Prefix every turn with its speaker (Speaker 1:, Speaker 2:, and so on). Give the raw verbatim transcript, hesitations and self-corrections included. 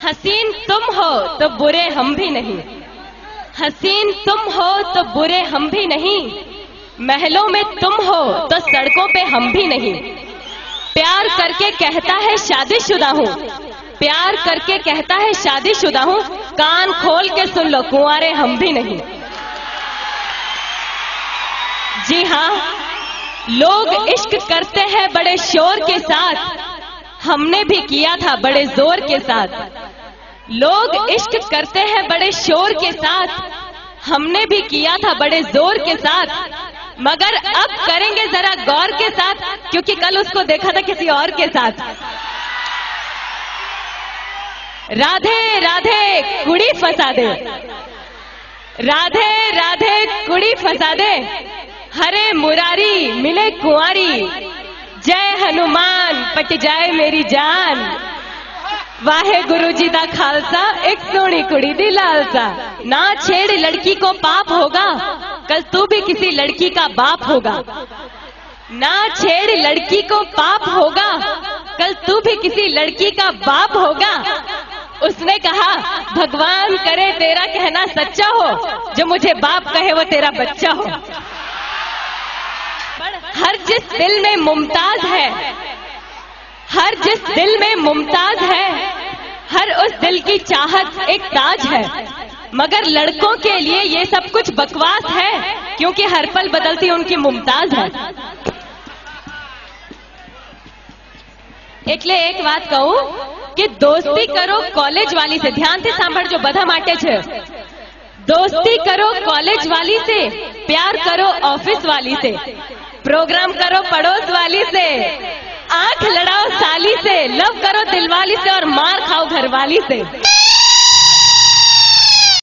Speaker 1: हसीन तुम हो तो बुरे हम भी नहीं, हसीन तुम हो तो बुरे हम भी नहीं, महलों में तुम हो तो सड़कों पे हम भी नहीं। प्यार करके कहता है शादीशुदा हूँ, प्यार करके कहता है शादीशुदा हूँ, कान खोल के सुन लो कुंवारे हम भी नहीं। जी हाँ, लोग इश्क करते हैं बड़े शोर के साथ, हमने भी किया था बड़े जोर के साथ। लोग इश्क करते हैं बड़े शोर के साथ, हमने भी किया था बड़े जोर के साथ, मगर अब करेंगे जरा गौर के साथ, क्योंकि कल उसको देखा था किसी और के साथ। राधे राधे कुड़ी फंसा दे, राधे राधे कुड़ी फंसा दे, हरे मुरारी मिले कुंवारी, जय हनुमान पट जाए मेरी जान, वाहे गुरु जी दा खालसा एक सोनी कुड़ी दी लालसा। ना छेड़ लड़की को पाप होगा, कल तू भी किसी लड़की का बाप होगा। ना छेड़ लड़की को पाप होगा, कल तू भी किसी लड़की का बाप होगा। उसने कहा भगवान करे तेरा कहना सच्चा हो, जो मुझे बाप कहे वो तेरा बच्चा हो। हर जिस दिल में मुमताज है, हर जिस दिल में मुमताज है, हर उस दिल की चाहत एक ताज है, मगर लड़कों के लिए ये सब कुछ बकवास है, क्योंकि हर पल बदलती उनकी मुमताज है। એટલે એક વાત કહું કે દોસ્તી કરો કોલેજ વાલી से, ध्यान से સાંભળજો બધા માટે છે। दोस्ती करो कॉलेज वाली से, प्यार करो ऑफिस वाली से, प्रोग्राम करो पड़ोस वाली से, आंख लड़ाओ साली से, लव करो दिलवाली से और मार खाओ घरवाली से।